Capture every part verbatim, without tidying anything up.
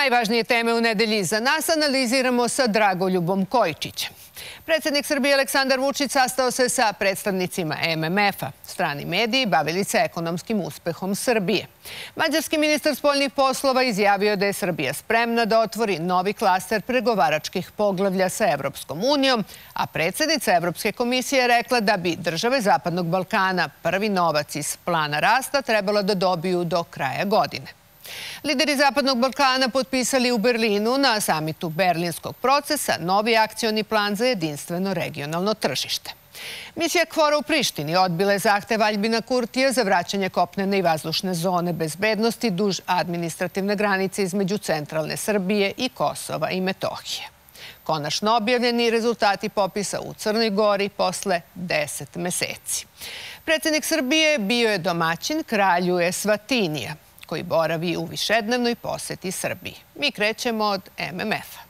Najvažnije teme u nedelji za nas analiziramo sa Dragoljubom Kojičićem. Predsjednik Srbije Aleksandar Vučić sastao se sa predstavnicima M M F-a. Strani mediji bavili se ekonomskim uspehom Srbije. Mađarski ministar spoljnih poslova izjavio da je Srbija spremna da otvori novi klaster pregovaračkih poglavlja sa Evropskom unijom, a predsjednica Evropske komisije je rekla da bi države Zapadnog Balkana prvi novac iz plana rasta trebalo da dobiju do kraja godine. Lideri Zapadnog Balkana potpisali u Berlinu na samitu Berlinskog procesa novi akcioni plan za jedinstveno regionalno tržište. Misija KFOR-a u Prištini odbila je zahtev Aljbina Kurtija za vraćanje kopnene i vazdušne zone bezbednosti duž administrativne granice između centralne Srbije i Kosova i Metohije. Konačno objavljeni rezultati popisa u Crnoj Gori posle deset meseci. Predsjednik Srbije bio je domaćin kralju Esvatinija, koji boravi u višednevnoj poseti Srbiji. Mi krećemo od M M F-a.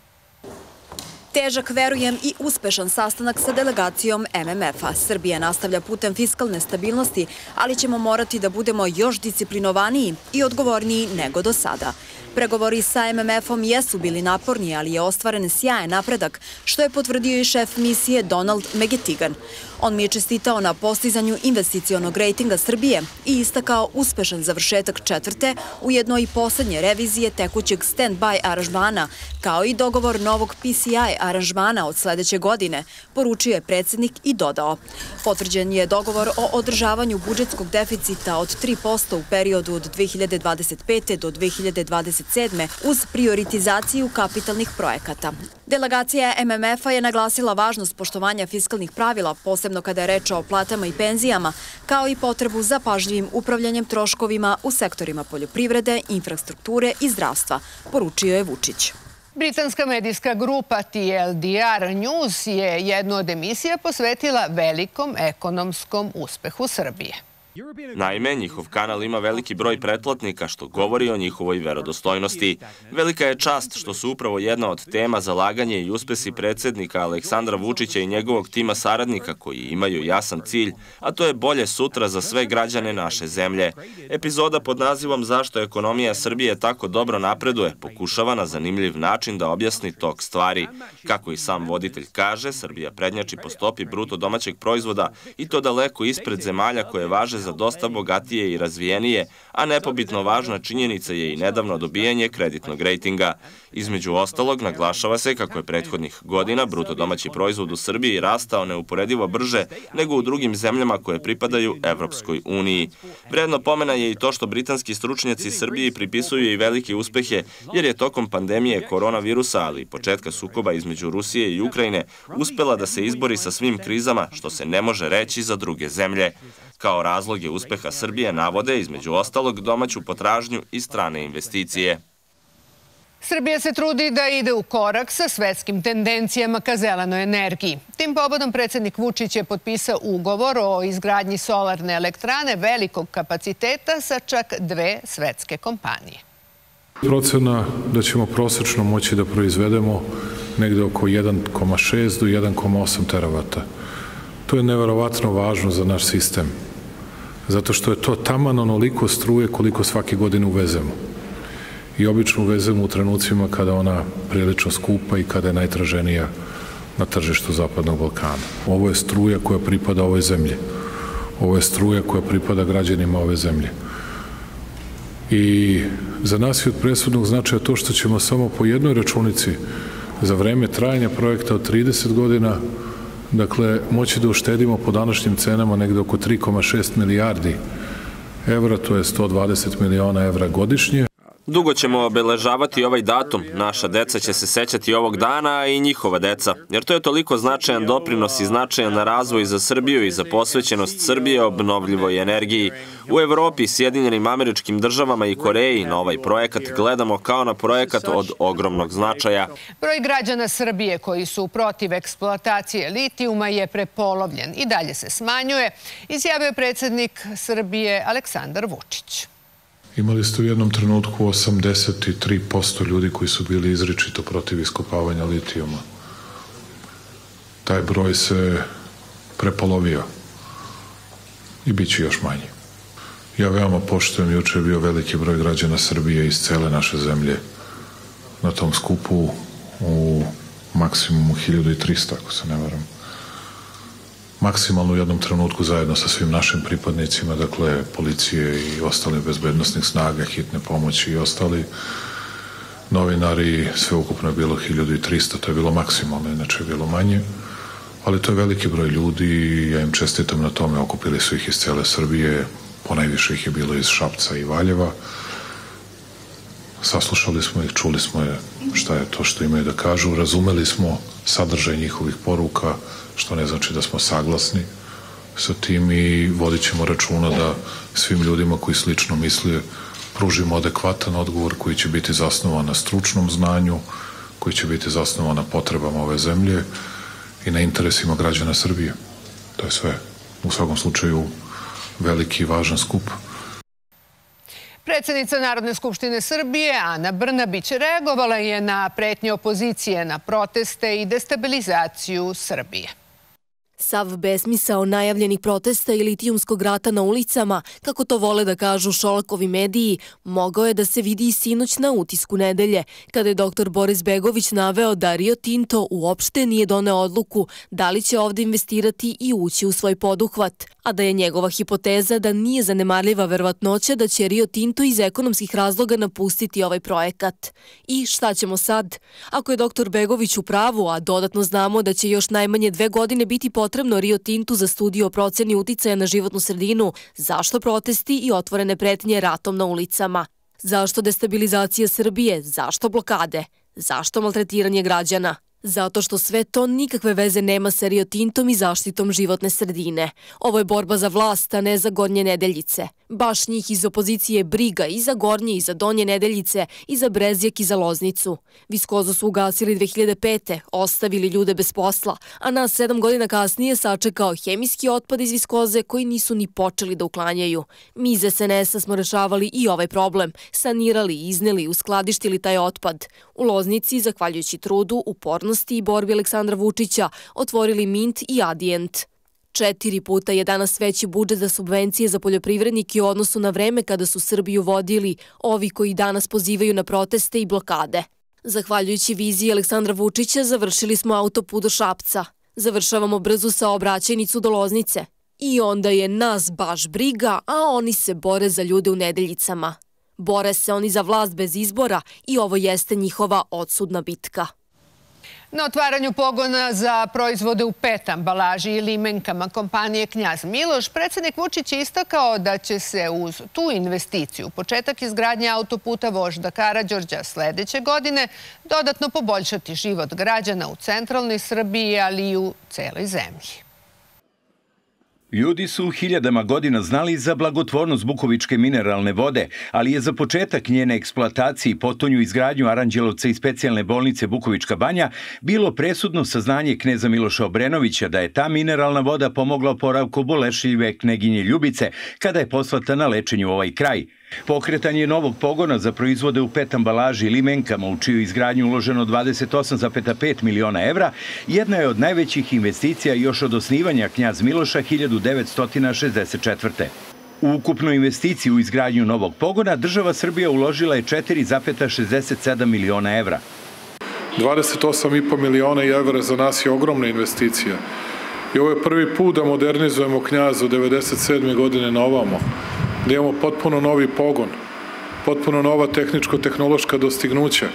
Težak, verujem, i uspešan sastanak sa delegacijom M M F-a. Srbija nastavlja putem fiskalne stabilnosti, ali ćemo morati da budemo još disciplinovaniji i odgovorniji nego do sada. Pregovori sa M M F-om jesu bili naporni, ali je ostvaren sjajan napredak, što je potvrdio i šef misije Donald Megetigan. On mi je čestitao na postizanju investicionog rejtinga Srbije i istakao uspešan završetak četvrte, ujedno i poslednje revizije tekućeg stand-by aranžmana, kao i dogovor novog P C I aranžmana od sledeće godine, poručio je predsjednik i dodao. Potvrđen je dogovor o održavanju budžetskog deficita od tri posto u periodu od dve hiljade dvadeset pete do dve hiljade dvadeset sedme uz prioritizaciju kapitalnih projekata. Delegacija M M F-a je naglasila važnost poštovanja fiskalnih pravila, posebno kada je reč o platama i penzijama, kao i potrebu za pažljivim upravljanjem troškovima u sektorima poljoprivrede, infrastrukture i zdravstva, poručio je Vučić. Britanska medijska grupa T L D R News je jednu od emisija posvetila velikom ekonomskom uspehu Srbije. Naime, njihov kanal ima veliki broj pretplatnika, što govori o njihovoj verodostojnosti. Velika je čast što su upravo jedna od tema zalaganje i uspesi predsjednika Aleksandra Vučića i njegovog tima saradnika koji imaju jasan cilj, a to je bolje sutra za sve građane naše zemlje. Epizoda pod nazivom Zašto ekonomija Srbije tako dobro napreduje pokušava na zanimljiv način da objasni tok stvari. Kako i sam voditelj kaže, Srbija prednjači po stopi bruto domaćeg proizvoda i to daleko ispred zemalja koje važe za dosta bogatije i razvijenije, a nepobitno važna činjenica je i nedavno dobijanje kreditnog rejtinga. Između ostalog, naglašava se kako je prethodnih godina bruto domaći proizvod u Srbiji rastao neuporedivo brže nego u drugim zemljama koje pripadaju Evropskoj uniji. Vredno pomena je i to što britanski stručnjaci Srbiji pripisuju i velike uspehe, jer je tokom pandemije koronavirusa, ali i početka sukoba između Rusije i Ukrajine, uspela da se izbori sa svim krizama, što se ne može reći za druge zemlje. Kao razloge uspeha Srbije navode, između ostalog, domaću potražnju i strane investicije. Srbija se trudi da ide u korak sa svetskim tendencijama ka zelenoj energiji. Tim povodom predsjednik Vučić je potpisao ugovor o izgradnji solarne elektrane velikog kapaciteta sa čak dve svetske kompanije. Procena da ćemo prosečno moći da proizvedemo negde oko jedan zarez šest do jedan zarez osam teravata. To je neverovatno važno za naš sistem, zato što je to taman onoliko struje koliko svake godine uvezemo. I obično uvezemo u trenucima kada ona prilično skupa i kada je najtraženija na tržištu Zapadnog Balkana. Ovo je struja koja pripada ovoj zemlji. Ovo je struja koja pripada građanima ove zemlje. I za nas je od presudnog značaja to što ćemo samo po jednoj računici za vreme trajanja projekta od trideset godina, dakle, moći da uštedimo po današnjim cenama negde oko tri zarez šest milijardi evra, to je sto dvadeset miliona evra godišnje. Dugo ćemo obeležavati ovaj datum, naša deca će se sećati ovog dana, a i njihova deca, jer to je toliko značajan doprinos i značajan razvoj za Srbiju i za posvećenost Srbije obnovljivoj energiji. U Evropi, Sjedinjenim Američkim Državama i Koreji na ovaj projekat gledamo kao na projekat od ogromnog značaja. Broj građana Srbije koji su protiv eksploatacije litijuma je prepolovljen i dalje se smanjuje, izjavio je predsjednik Srbije Aleksandar Vučić. Imali ste u jednom trenutku osamdeset tri posto ljudi koji su bili izričito protiv iskopavanja litijuma. Taj broj se prepolovio i bit će još manji. Ja veoma poštujem, juče je bio veliki broj građana Srbije iz cele naše zemlje na tom skupu u maksimumu hiljadu trista, ako se ne varam. Maksimalno u jednom trenutku zajedno sa svim našim pripadnicima, dakle, policije i ostalih bezbednostnih snaga, hitne pomoći i ostali novinari, sve ukupno je bilo hiljadu trista, to je bilo maksimalno, inače je bilo manje, ali to je veliki broj ljudi i ja im čestitam na tome, okupili su ih iz cele Srbije, ponajviše ih je bilo iz Šapca i Valjeva, saslušali smo ih, čuli smo je šta je to što imaju da kažu, razumeli smo sadržaj njihovih poruka, što ne znači da smo saglasni sa tim i vodit ćemo računa da svim ljudima koji slično misle pružimo adekvatan odgovor koji će biti zasnovan na stručnom znanju, koji će biti zasnovan na potrebama ove zemlje i na interesima građana Srbije. To je sve. U svakom slučaju veliki i važan skup. Predsednica Narodne skupštine Srbije, Ana Brnabić, reagovala je na pretnje opozicije na proteste i destabilizaciju Srbije. Sav besmisao najavljenih protesta i litijumskog rata na ulicama, kako to vole da kažu Šolakovi mediji, mogao je da se vidi i sinoć na Utisku nedelje, kada je doktor Boris Begović naveo da Rio Tinto uopšte nije doneo odluku da li će ovde investirati i ući u svoj poduhvat, a da je njegova hipoteza da nije zanemarljiva verovatnoća da će Rio Tinto iz ekonomskih razloga napustiti ovaj projekat. I šta ćemo sad? Ako je doktor Begović u pravu, a dodatno znamo da će još najmanje dve godine biti potrebno Rio Tintu za studiju o proceni uticaja na životnu sredinu, zašto protesti i otvorene pretnje ratom na ulicama? Zašto destabilizacija Srbije? Zašto blokade? Zašto maltretiranje građana? Zato što sve to nikakve veze nema sa Rio Tintom i zaštitom životne sredine. Ovo je borba za vlast, a ne za Gornje Nedeljice. Baš njih iz opozicije briga i za Gornje i za Donje Nedeljice i za Brezjak i za Loznicu. Viskozu su ugasili dve hiljade pete, ostavili ljude bez posla, a nas sedam godina kasnije sačekao hemijski otpad iz Viskoze koji nisu ni počeli da uklanjaju. Mi iz es en es a smo rešavali i ovaj problem, sanirali, izneli, uskladištili taj otpad. U Loznici, zahvaljujući trudu, upornosti i borbi Aleksandra Vučića, otvorili Mint i Adient. Četiri puta je danas veći budžet za subvencije za poljoprivrednike u odnosu na vreme kada su Srbiju vodili ovi koji danas pozivaju na proteste i blokade. Zahvaljujući viziji Aleksandra Vučića završili smo autoput do Šapca. Završavamo brzu saobraćajnicu do Loznice. I onda je nas baš briga, a oni se bore za ljude u Nedeljicama. Bore se oni za vlast bez izbora i ovo jeste njihova odsudna bitka. Na otvaranju pogona za proizvode u pet ambalaži i limenkama kompanije Knjaz Miloš, predsednik Vučić je istakao da će se uz tu investiciju, početak izgradnje autoputa Vožda Karađorđa sledeće godine, dodatno poboljšati život građana u centralnoj Srbiji, ali i u celoj zemlji. Ljudi su hiljadama godina znali za blagotvornost bukovičke mineralne vode, ali je za početak njene eksploatacije i potonju izgradnju Aranđelovca i specijalne bolnice Bukovička banja bilo presudno saznanje kneza Miloša Obrenovića da je ta mineralna voda pomogla oporavku bolešljive kneginje Ljubice kada je poslata na lečenju u ovaj kraj. Pokretanje novog pogona za proizvode u pet ambalaži i limenkama u čiju izgradnju uloženo dvadeset osam zarez pet miliona evra jedna je od najvećih investicija još od osnivanja Knjaz Miloša hiljadu devetsto šezdeset četvrte. U ukupnu investiciju u izgradnju novog pogona država Srbija uložila je četiri zarez šezdeset sedam miliona evra. dvadeset osam zarez pet miliona evra za nas je ogromna investicija. I ovo je prvi put da modernizujemo Knjaz od devedeset sedme godine na ovamo. Da imamo potpuno novi pogon, potpuno nova tehničko-tehnološka dostignuća.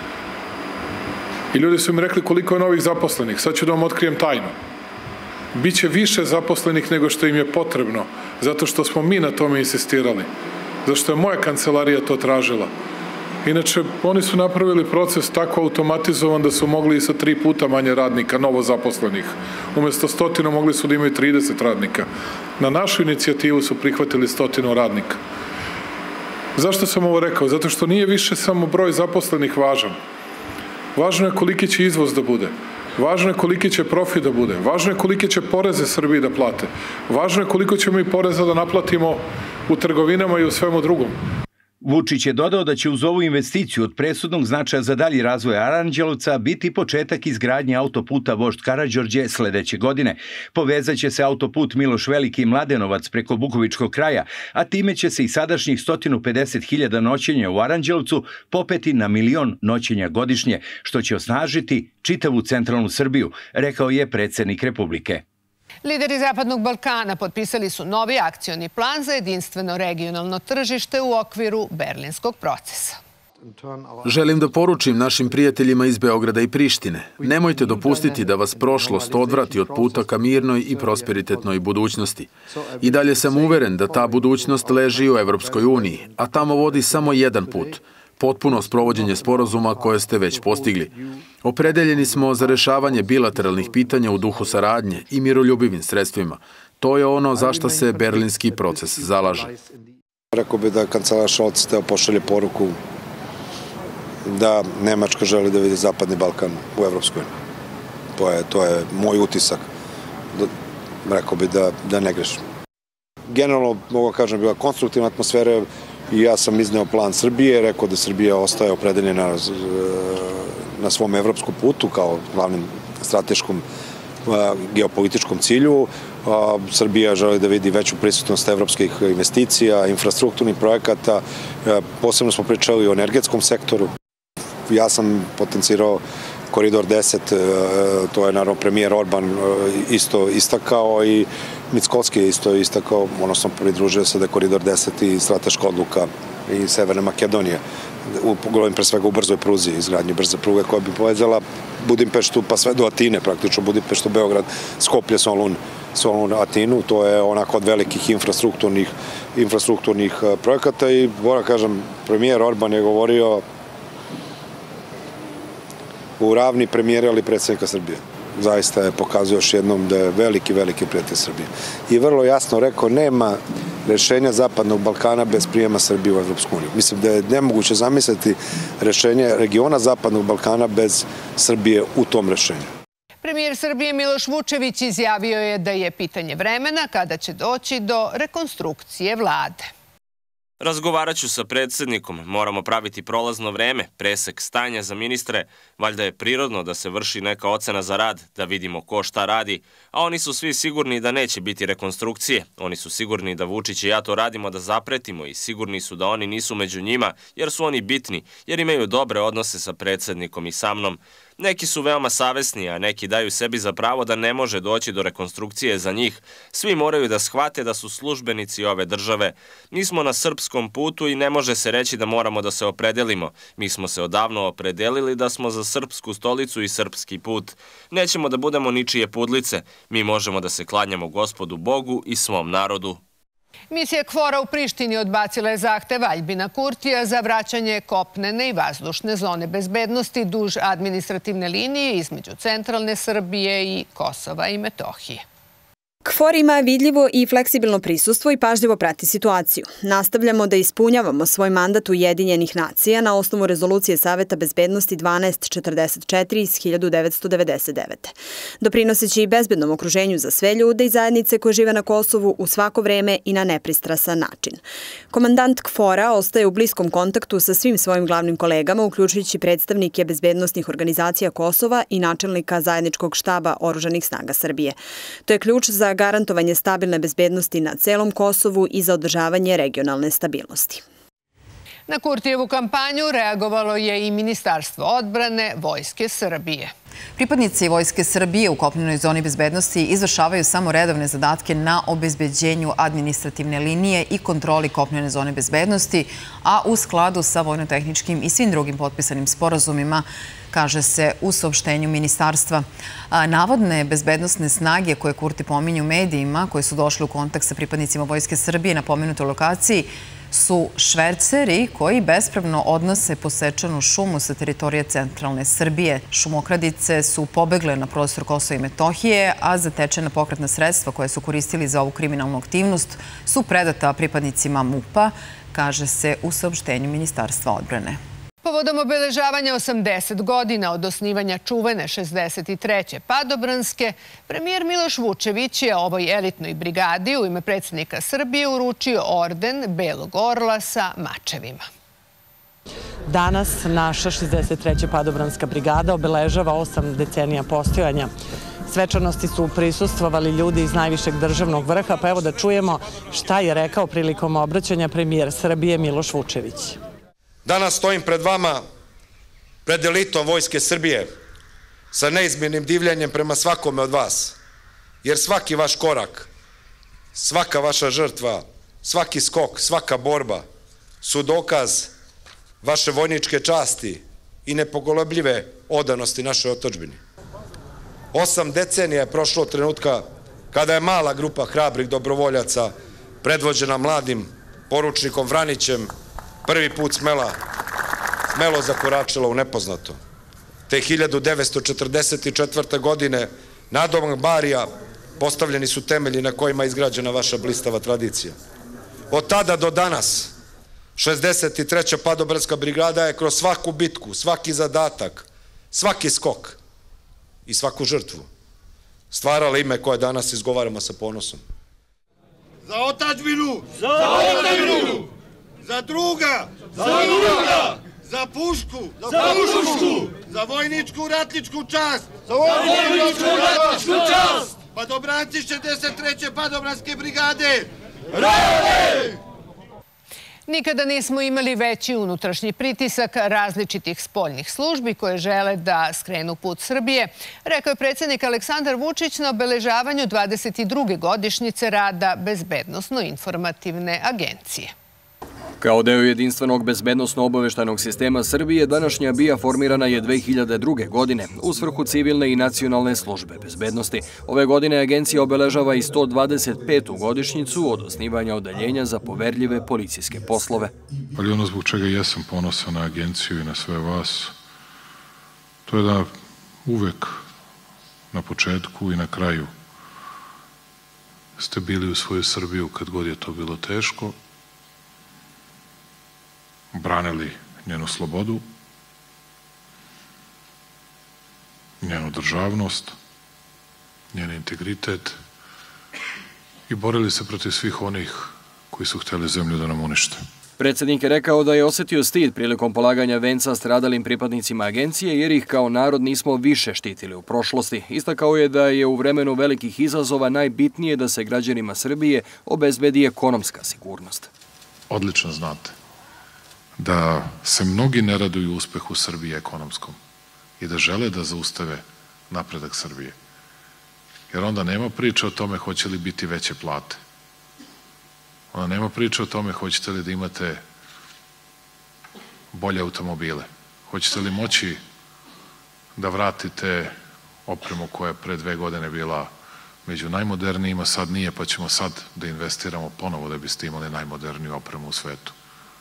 I ljudi su mi rekli koliko je novih zaposlenih. Sad ću da vam otkrijem tajnu. Biće više zaposlenih nego što im je potrebno, zato što smo mi na tome insistirali. Zašto je moja kancelarija to tražila. Inače, oni su napravili proces tako automatizovan da su mogli i sa tri puta manje radnika, novo zaposlenih. Umesto stotinu mogli su da imaju trideset radnika. Na našu inicijativu su prihvatili stotinu radnika. Zašto sam ovo rekao? Zato što nije više samo broj zaposlenih važan. Važno je koliki će izvoz da bude. Važno je koliki će profit da bude. Važno je kolike će poreze Srbiji da plate. Važno je koliko ćemo i poreza da naplatimo u trgovinama i u svemu drugom. Vučić je dodao da će uz ovu investiciju od presudnog značaja za dalji razvoj Aranđelovca biti početak izgradnje autoputa Vožd Karađorđe sledeće godine. Povezaće se autoput Miloš Veliki i Mladenovac preko Bukovičkog kraja, a time će se i sadašnjih sto pedeset hiljada noćenja u Aranđelovcu popeti na milion noćenja godišnje, što će osnažiti čitavu centralnu Srbiju, rekao je predsjednik Republike. Lideri Zapadnog Balkana potpisali su novi akcioni plan za jedinstveno regionalno tržište u okviru berlinskog procesa. Želim da poručim našim prijateljima iz Beograda i Prištine. Nemojte dopustiti da vas prošlost odvrati od puta ka mirnoj i prosperitetnoj budućnosti. I dalje sam uveren da ta budućnost leži u Evropskoj uniji, a tamo vodi samo jedan put – potpuno sprovođenje sporazuma koje ste već postigli. Opredeljeni smo za rešavanje bilateralnih pitanja u duhu saradnje i miroljubivim sredstvima. To je ono za što se berlinski proces zalaže. Rekao bi da kancelar Scholz teo pošalje poruku da Nemačka želi da vidi Zapadni Balkan u Evropskoj uniji. To je, to je moj utisak. Rekao bi da, da ne grešim. Generalno, mogu kažem, bila konstruktivna atmosfera i ja sam izneo plan Srbije, rekao da Srbija ostaje opredeljena na, na svom evropskom putu kao glavnim strateškom geopolitičkom cilju. Srbija želi da vidi veću prisutnost evropskih investicija, infrastrukturnih projekata. Posebno smo pričali o energetskom sektoru. Ja sam potencirao Koridor deset, to je naravno premijer Orban isto istakao i Mickoski je isto istakao, odnosno pridružio se da je Koridor deset i strateška odluka i Severne Makedonije. Govorim pre svega u brzoj pruzi, izgradnji brze pruge koja bi povezala Budimpeštu pa sve do Atine, praktično Budimpeštu, Beograd, Skoplje, Solun, Solun, Atinu. To je onako od velikih infrastrukturnih, infrastrukturnih projekata i moram kažem, premijer Orban je govorio u ravni premijera ili predsjednika Srbije. Zaista je pokazao još jednom da je veliki, veliki prijatelj Srbije. I vrlo jasno rekao, nema rešenja Zapadnog Balkana bez prijema Srbije u Evropsku uniju. Mislim da je nemoguće zamisliti rešenje regiona Zapadnog Balkana bez Srbije u tom rešenju. Premijer Srbije Miloš Vučević izjavio je da je pitanje vremena kada će doći do rekonstrukcije vlade. Razgovarat ću sa predsjednikom, moramo praviti prolazno vreme, presek stanja za ministre, valjda je prirodno da se vrši neka ocena za rad, da vidimo ko šta radi, a oni su svi sigurni da neće biti rekonstrukcije. Oni su sigurni da Vučić i ja to radimo da zapretimo i sigurni su da oni nisu među njima, jer su oni bitni, jer imaju dobre odnose sa predsjednikom i sa mnom. Neki su veoma savesni, a neki daju sebi za pravo da ne može doći do rekonstrukcije za njih. Svi moraju da shvate da su službenici ove države. Mi smo na srpskom putu i ne može se reći da moramo da se opredelimo. Mi smo se odavno opredelili da smo za srpsku stolicu i srpski put. Nećemo da budemo ničije pudlice. Mi možemo da se klanjamo Gospodu Bogu i svom narodu. Misija KFOR-a u Prištini odbacila je zahtev Aljbina Kurtija za vraćanje kopnene i vazdušne zone bezbednosti duž administrativne linije između centralne Srbije i Kosova i Metohije. KFOR ima vidljivo i fleksibilno prisustvo i pažljivo prati situaciju. Nastavljamo da ispunjavamo svoj mandat Ujedinjenih nacija na osnovu rezolucije Saveta bezbednosti dvanaest četrdeset četiri iz hiljadu devetsto devedeset devete. Doprinoseći i bezbednom okruženju za sve ljude i zajednice koje žive na Kosovu u svako vreme i na nepristrasan način. Komandant KFOR-a ostaje u bliskom kontaktu sa svim svojim glavnim kolegama, uključujući predstavnike bezbednosnih organizacija Kosova i načelnika zajedničkog štaba Oružanih snaga Srbije. To je ključ za garantovanje stabilne bezbednosti na celom Kosovu i za održavanje regionalne stabilnosti. Na Kurtijevu kampanju reagovalo je i Ministarstvo odbrane Vojske Srbije. Pripadnici Vojske Srbije u kopnenoj zoni bezbednosti izvršavaju samo redovne zadatke na obezbeđenju administrativne linije i kontroli kopnene zone bezbednosti, a u skladu sa vojno-tehničkim i svim drugim potpisanim sporazumima, kaže se u saopštenju ministarstva. Navodne bezbednostne snage koje Kurti pominju u medijima, koje su došli u kontakt sa pripadnicima Vojske Srbije na pomenutoj lokaciji, su šverceri koji bespravno odnose posečenu šumu sa teritorije centralne Srbije. Šumokradice su pobegle na prostor Kosova i Metohije, a zatečena pokretna sredstva koje su koristili za ovu kriminalnu aktivnost su predata pripadnicima MUP-a, kaže se u saopštenju Ministarstva odbrane. Povodom obeležavanja osamdeset godina od osnivanja čuvene šezdeset treće padobranske, premijer Miloš Vučević je ovoj elitnoj brigadi u ime predsjednika Srbije uručio orden Belog orla sa mačevima. Danas naša šezdeset treća padobranska brigada obeležava osam decenija postojanja. Svečanosti su prisustvovali ljudi iz najvišeg državnog vrha, pa evo da čujemo šta je rekao prilikom obraćanja premijer Srbije Miloš Vučević. Danas stojim pred vama, pred elitom Vojske Srbije, sa neizmjernim divljenjem prema svakome od vas, jer svaki vaš korak, svaka vaša žrtva, svaki skok, svaka borba su dokaz vaše vojničke časti i nepokolebljive odanosti našoj otadžbini. Osam decenija je prošlo od trenutka kada je mala grupa hrabrih dobrovoljaca, predvođena mladim poručnikom Vranićem, prvi put smela, smelo zakoračila u nepoznato. Te hiljadu devetsto četrdeset četvrte. godine nadomak Barija postavljeni su temelji na kojima je izgrađena vaša blistava tradicija. Od tada do danas šezdeset treća padobranska brigada je kroz svaku bitku, svaki zadatak, svaki skok i svaku žrtvu stvarala ime koje danas izgovaramo sa ponosom. Za otadžbinu! Za otadžbinu! Za druga! Za druga! Za pušku! Za pušku! Za vojničku ratničku čast! Za vojničku ratničku čast! Padobranci šezdeset treće padobranske brigade! Rade! Nikada nismo imali veći unutrašnji pritisak različitih spoljnih službi koje žele da skrenu put Srbije, rekao je predsjednik Aleksandar Vučić na obeležavanju dvadeset druge godišnjice rada Bezbednosno-informativne agencije. Kao deo jedinstvenog bezbednosno-obaveštajnog sistema Srbije, današnja B I A formirana je dve hiljade druge. godine u svrhu civilne i nacionalne službe bezbednosti. Ove godine agencija obeležava i sto dvadeset petu godišnjicu od osnivanja odeljenja za poverljive policijske poslove. Ali ono zbog čega jesam ponosan na agenciju i na sve vas, to je da uvek na početku i na kraju ste bili u svoju Srbiju kad god je to bilo teško, branili njenu slobodu, njenu državnost, njen integritet i borili se protiv svih onih koji su hteli zemlju da nam unište. Predsjednik je rekao da je osjetio stid prilikom polaganja venca stradalim pripadnicima agencije jer ih kao narod nismo više štitili u prošlosti. Istakao je da je u vremenu velikih izazova najbitnije da se građanima Srbije obezbedi ekonomska sigurnost. Odlično znate da se mnogi ne raduju uspehu Srbije ekonomskom i da žele da zaustave napredak Srbije. Jer onda nema priče o tome hoće li biti veće plate. Onda nema priče o tome hoćete li da imate bolje automobile. Hoćete li moći da vratite opremu koja je pre dve godine bila među najmodernijima, sad nije, pa ćemo sad da investiramo ponovo da biste imali najmoderniju opremu u svetu.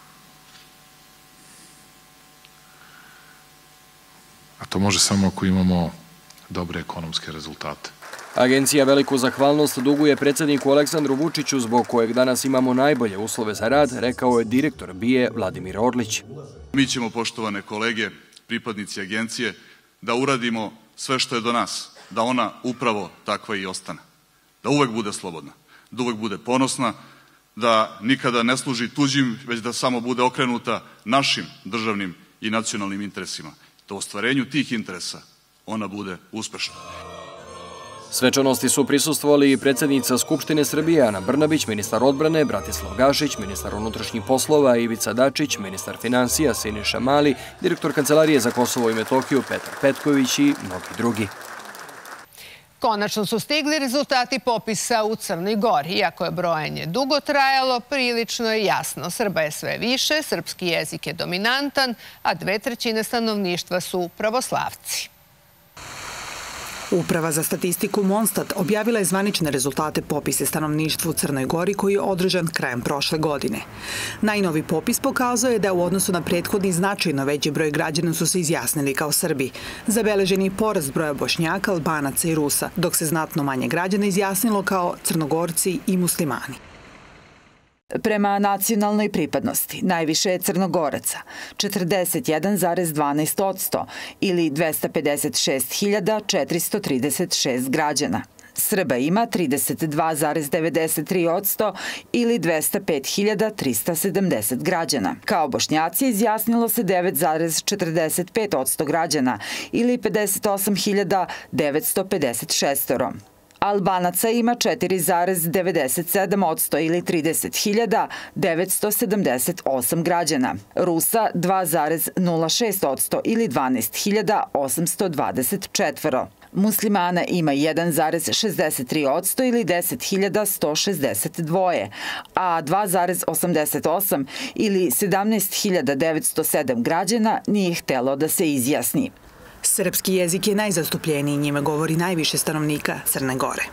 A to može samo ako imamo dobre ekonomske rezultate. Agencija veliku zahvalnost duguje predsjedniku Aleksandru Vučiću, zbog kojeg danas imamo najbolje uslove za rad, rekao je direktor B I A Vladimir Orlić. Mi ćemo, poštovane kolege, pripadnici agencije, da uradimo sve što je do nas, da ona upravo takva i ostane. Da uvek bude slobodna, da uvek bude ponosna, da nikada ne služi tuđim, već da samo bude okrenuta našim državnim i nacionalnim interesima. Da u ostvarenju tih interesa ona bude uspešna. Svečanosti su prisustvovali i predsjednica Skupštine Srbije Ana Brnabić, ministar odbrane Bratislav Gašić, ministar unutrašnjih poslova Ivica Dačić, ministar finansija Siniša Mali, direktor Kancelarije za Kosovo i Metohiju Petar Petković i mnogi drugi. Konačno su stigli rezultati popisa u Crnoj Gori. Iako je brojanje dugo trajalo, prilično je jasno. Srba je sve više, srpski jezik je dominantan, a dve trećine stanovništva su pravoslavci. Uprava za statistiku Monstat objavila je zvanične rezultate popisa stanovništva u Crnoj Gori koji je održan krajem prošle godine. Najnovi popis pokazuje da u odnosu na prethodni značajno veći broj građana su se izjasnili kao Srbi. Zabeležen je porast broja Bošnjaka, Albanaca i Rusa, dok se znatno manje građana izjasnilo kao Crnogorci i muslimani. Prema nacionalnoj pripadnosti, najviše je Crnogoraca, četrdeset jedan zarez dvanaest posto ili dvesta pedeset šest hiljada četiristo trideset šest građana. Srba ima trideset dva zarez devedeset tri posto ili dvesta pet hiljada trista sedamdeset građana. Kao Bošnjaci izjasnilo se devet zarez četrdeset pet posto građana ili pedeset osam hiljada devetsto pedeset šest. Albanaca ima četiri zarez devedeset sedam posto ili trideset hiljada devetsto sedamdeset osam građana. Rusa dva zarez nula šest posto ili dvanaest hiljada osamsto dvadeset četiri. Muslimana ima jedan zarez šezdeset tri posto ili deset hiljada sto šezdeset dva, a dva zarez osamdeset osam ili sedamnaest hiljada devetsto sedam građana nije htelo da se izjasni. Srpski jezik je najzastupljeniji, njime govori najviše stanovnika Crne Gore.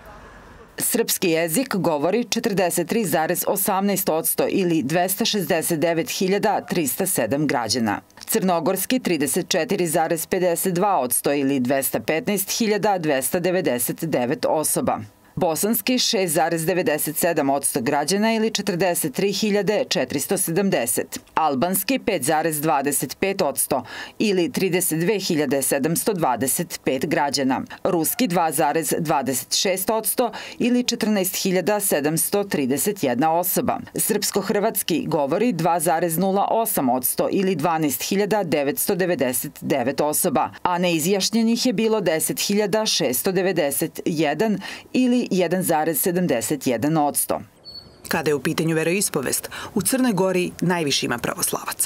Srpski jezik govori četrdeset tri zarez osamnaest posto ili dvesta šezdeset devet hiljada trista sedam građana. Crnogorski trideset četiri zarez pedeset dva posto ili dvesta petnaest hiljada dvesta devedeset devet osoba. Bosanski šest zarez devedeset sedam posto građana ili četrdeset tri hiljade četiristo sedamdeset. Albanski pet zarez dvadeset pet posto ili trideset dve hiljade sedamsto dvadeset pet građana. Ruski dva zarez dvadeset šest posto ili četrnaest hiljada sedamsto trideset jedna osoba. Srpsko-hrvatski govori dva zarez nula osam posto ili dvanaest hiljada devetsto devedeset devet osoba, a neizjašnjenih je bilo deset hiljada šesto devedeset jedan ili jedan zarez sedamdeset jedan posto. Kada je u pitanju veroispovest, u Crnoj Gori najviše ima pravoslavaca.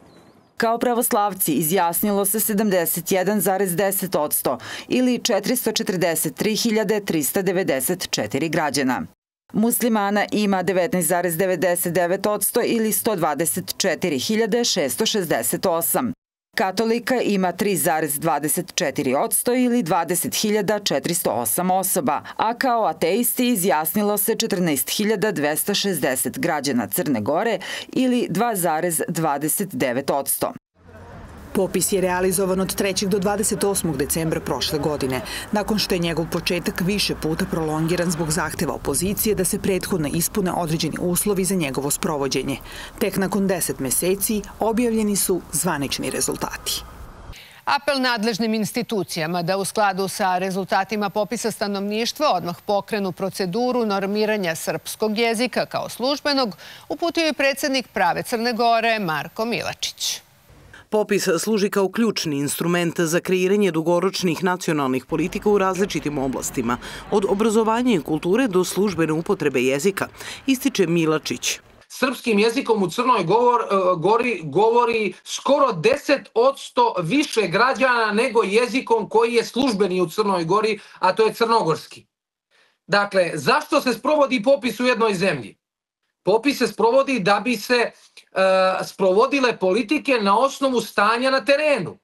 Kao pravoslavci izjasnilo se sedamdeset jedan zarez deset posto ili četiristo četrdeset tri hiljade trista devedeset četiri građana. Muslimana ima devetnaest zarez devedeset devet posto ili sto dvadeset četiri hiljade šesto šezdeset osam. Katolika ima tri zarez dvadeset četiri posto ili dvadeset hiljada četiristo osam osoba, a kao ateisti izjasnilo se četrnaest hiljada dvesta šezdeset građana Crne Gore ili dva zarez dvadeset devet posto. Popis je realizovan od trećeg do dvadeset osmog decembra prošle godine, nakon što je njegov početak više puta prolongiran zbog zahteva opozicije da se prethodno ispune određeni uslovi za njegovo sprovođenje. Tek nakon deset meseci objavljeni su zvanični rezultati. Apel nadležnim institucijama da u skladu sa rezultatima popisa stanovništva odmah pokrenu proceduru normiranja srpskog jezika kao službenog uputio je predsjednik Prave Crne Gore Marko Milačić. Popis služi kao ključni instrument za kreiranje dugoročnih nacionalnih politika u različitim oblastima, od obrazovanja i kulture do službene upotrebe jezika, ističe Milačić. Srpskim jezikom u Crnoj Gori govori skoro deset posto više građana nego jezikom koji je službeni u Crnoj Gori, a to je crnogorski. Dakle, zašto se sprovodi popis u jednoj zemlji? Popis se sprovodi da bi se sprovodile politike na osnovu stanja na terenu.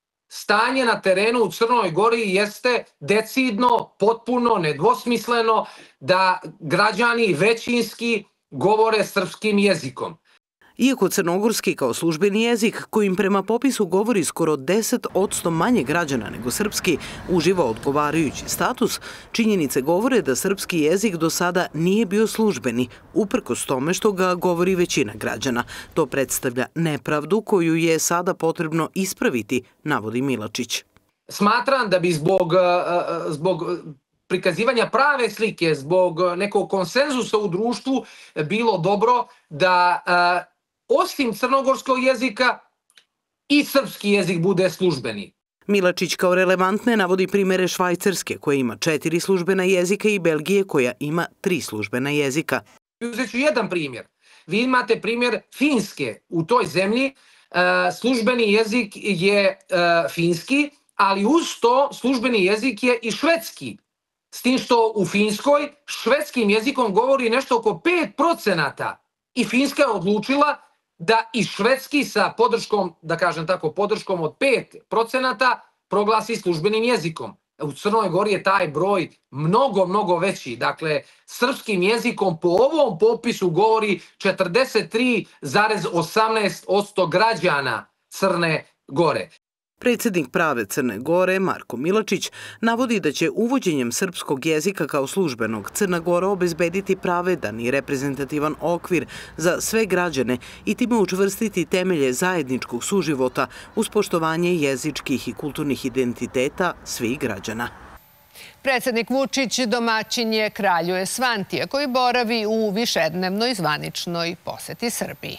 Stanje na terenu u Crnoj Gori jeste decidno, potpuno, nedvosmisleno da građani većinski govore srpskim jezikom. Iako crnogorski kao službeni jezik, kojim prema popisu govori skoro deset posto manje građana nego srpski, uživa odgovarajući status, činjenice govore da srpski jezik do sada nije bio službeni, uprkos tome što ga govori većina građana. To predstavlja nepravdu koju je sada potrebno ispraviti, navodi Milačić. Smatram da bi zbog, zbog prikazivanja prave slike, zbog nekog konsenzusa u društvu bilo dobro da osim crnogorskog jezika i srpski jezik bude službeni. Milačić kao relevantne navodi primere Švajcarske koja ima četiri službena jezika i Belgije koja ima tri službena jezika. Uzet ću jedan primjer. Vi imate primjer Finske. U toj zemlji službeni jezik je finski, ali uz to službeni jezik je i švedski. S tim što u Finskoj švedskim jezikom govori nešto oko pet procenata i Finska je odlučila da i švedski sa podrškom, da kažem tako, podrškom od pet procenata proglasi službenim jezikom. U Crnoj Gori je taj broj mnogo, mnogo veći. Dakle, srpskim jezikom po ovom popisu govori četrdeset tri zarez osamnaest posto građana Crne Gore. Predsjednik prave Crne Gore, Marko Milačić, navodi da će uvođenjem srpskog jezika kao službenog Crna Gora obezbediti pravedan i reprezentativan okvir za sve građane i time učvrstiti temelje zajedničkog suživota uz poštovanje jezičkih i kulturnih identiteta svih građana. Predsjednik Vučić domaćin je kralju Esvantija, koji boravi u višednevnoj zvaničnoj poseti Srbiji.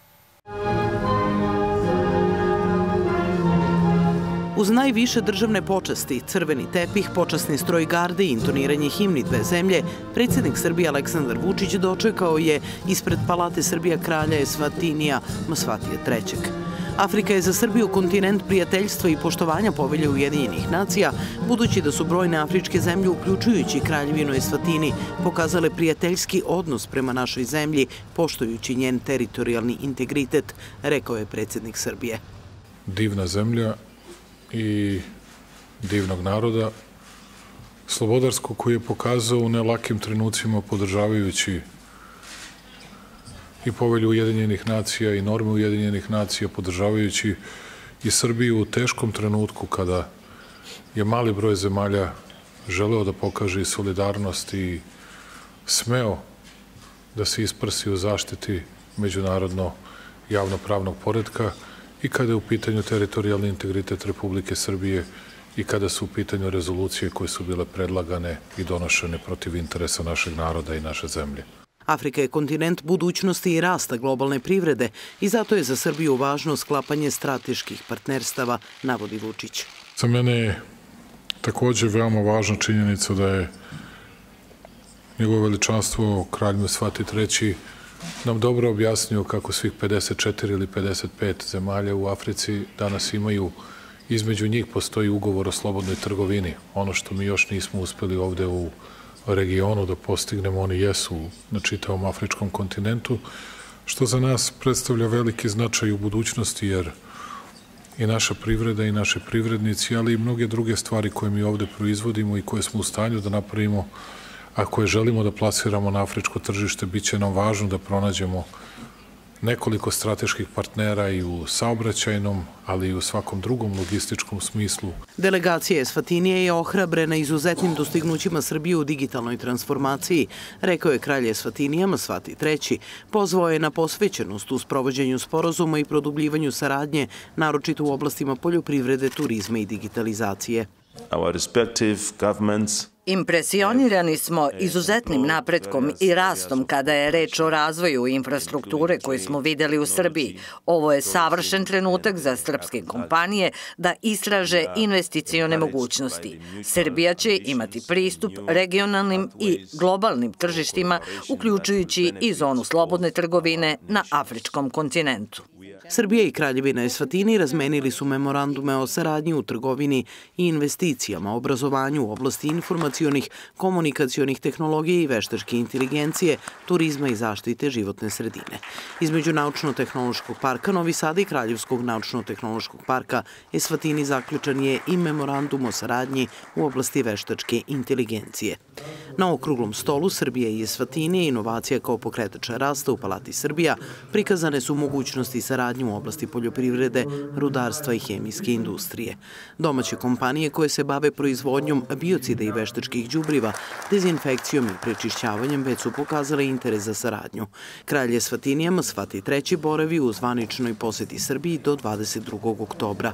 Uz najviše državne počasti, crveni tepih, počasni stroj garde i intoniranje himni dve zemlje, predsjednik Srbije Aleksandar Vučić dočekao je ispred Palate Srbija kralja Esvatinija Msvatija trećeg. Afrika je za Srbiju kontinent prijateljstva i poštovanja Povelje Ujedinjenih nacija, budući da su brojne afričke zemlje, uključujući Kraljevinu Esvatini, pokazale prijateljski odnos prema našoj zemlji, poštujući njen teritorijalni integritet, rekao je predsjednik Srbije. Divna zemlja i divnog naroda, slobodarskog, koji je pokazao u nelakim trenucima podržavajući i Povelju Ujedinjenih nacija i norme Ujedinjenih nacija, podržavajući i Srbiju u teškom trenutku kada je mali broj zemalja želeo da pokaže i solidarnost i smeo da se isprsi u zaštiti međunarodno javnopravnog poretka i kada je u pitanju teritorijalni integritet Republike Srbije i kada su u pitanju rezolucije koje su bile predlagane i donošene protiv interesa našeg naroda i naše zemlje. Afrika je kontinent budućnosti i rasta globalne privrede i zato je za Srbiju važno sklapanje strateških partnerstava, navodi Vučić. Za mene je također veoma važna činjenica da je njegovo veličanstvo kralj Msvati treći nam dobro objasnio kako svih pedeset četiri ili pedeset pet zemalja u Africi danas imaju, između njih postoji ugovor o slobodnoj trgovini. Ono što mi još nismo uspeli ovde u regionu da postignemo, oni jesu na čitavom afričkom kontinentu, što za nas predstavlja veliki značaj u budućnosti, jer i naša privreda i naši privrednici, ali i mnoge druge stvari koje mi ovde proizvodimo i koje smo u stanju da napravimo, a koje želimo da plasiramo na afričko tržište, bit će nam važno da pronađemo nekoliko strateških partnera i u saobraćajnom, ali i u svakom drugom logističkom smislu. Delegacija Esvatinije je ohrabrena izuzetnim dostignućima Srbije u digitalnoj transformaciji, rekao je kralj Esvatinija Msvati treći. Pozvao je na posvećenost u sprovođenju sporazuma i produbljivanju saradnje, naročito u oblastima poljoprivrede, turizma i digitalizacije. Our respective governments Impresionirani smo izuzetnim napretkom i rastom kada je reč o razvoju infrastrukture koju smo videli u Srbiji. Ovo je savršen trenutak za srpske kompanije da istraže investicione mogućnosti. Srbija će imati pristup regionalnim i globalnim tržištima, uključujući i zonu slobodne trgovine na afričkom kontinentu. Srbija i Kraljevina Esvatini razmenili su memorandume o saradnji u trgovini i investicijama, obrazovanju u oblasti informacionih, komunikacionih tehnologija i veštačke inteligencije, turizma i zaštite životne sredine. Između Naučno-tehnološkog parka Novi Sad i Kraljevskog naučno-tehnološkog parka Esvatini zaključan je i memorandum o saradnji u oblasti veštačke inteligencije. Na okruglom stolu Srbije i Esvatini, inovacija kao pokretača rasta u Palati Srbija, prikazane su mogućnosti saradnje u oblasti poljoprivrede, rudarstva i hemijske industrije. Domaće kompanije koje se bave proizvodnjom biocida i veštačkih đubriva, dezinfekcijom i prečišćavanjem već su pokazale interes za saradnju. Kralj Esvatinija Msvati treći boravi u zvaničnoj poseti Srbiji do dvadeset drugog oktobra.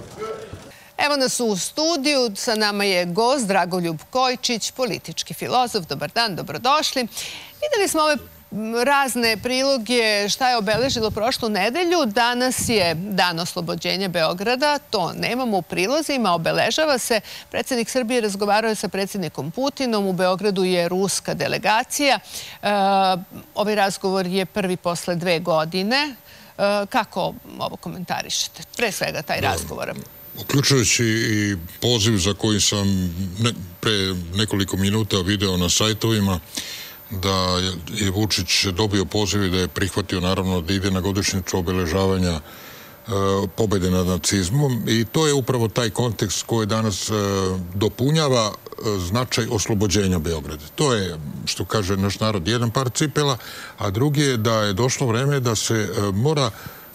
Evo nas u studiju, sa nama je gost Dragoljub Kojčić, politički filozof. Dobar dan, dobrodošli. Videli smo ove razne priloge šta je obeležilo prošlu nedelju. Danas je dan oslobođenja Beograda, to nemamo u prilozima, obeležava se. Predsjednik Srbije razgovarao je sa predsjednikom Putinom, u Beogradu je ruska delegacija. Ovaj razgovor je prvi posle dve godine. Kako ovo komentarišete? Pre svega taj razgovor. Uključujući i poziv za koji sam pre nekoliko minuta video na sajtovima, da je Vučić dobio poziv i da je prihvatio naravno da ide na godišnjicu obeležavanja pobede nad nacizmom, i to je upravo taj kontekst koji danas dopunjava značaj oslobođenja Beograda. To je, što kaže naš narod, jedan par cipela, a drugi je da je došlo vreme da se mora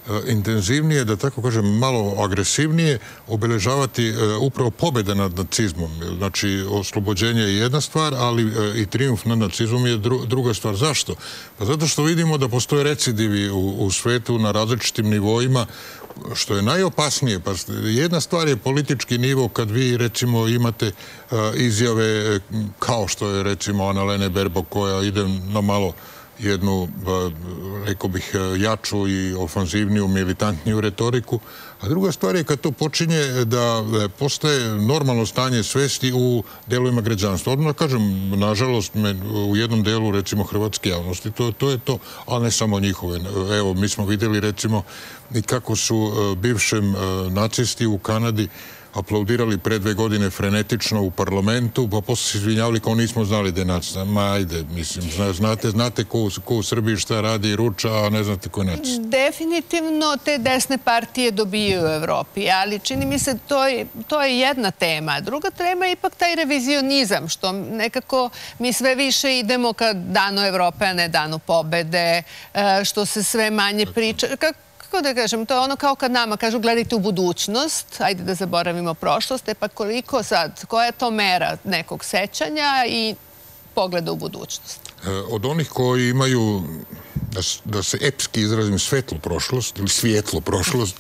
intenzivnije, da tako kažem, malo agresivnije obeležavati upravo pobjede nad nacizmom. Znači, oslobođenje je jedna stvar, ali i trijumf nad nacizmom je druga stvar. Zašto? Pa zato što vidimo da postoje recidivi u svetu na različitim nivoima, što je najopasnije. Pa jedna stvar je politički nivo kad vi, recimo, imate izjave kao što je, recimo, Annalene Baerbock koja ide na malo jednu, rekao bih, jaču i ofanzivniju, militantniju retoriku. A druga stvar je kad to počinje da postaje normalno stanje svesti u delovima građanstva. Odmah kažem, nažalost, u jednom delu, recimo, hrvatske javnosti, to je to, ali ne samo njihove. Evo, mi smo vidjeli, recimo, i kako su bivšem nacisti u Kanadi aplaudirali pre dve godine frenetično u parlamentu, pa posle se izvinjavali kao nismo znali da je nacista. Ma ajde, mislim, znate ko u Srbiji šta radi i ruča, a ne znate ko je nacista. Definitivno te desne partije dobijaju u Evropi, ali čini mi se to je jedna tema. Druga tema je ipak taj revizionizam, što nekako mi sve više idemo ka danu Evrope, a ne danu pobede, što se sve manje priča. Kako da kažem, to je ono kao kad nama kažu gledajte u budućnost, ajde da zaboravimo prošlost, e pa koliko sad, koja je to mera nekog sećanja i pogleda u budućnost? Od onih koji imaju, da se epski izrazim, svetlu prošlost ili svijetlo prošlost,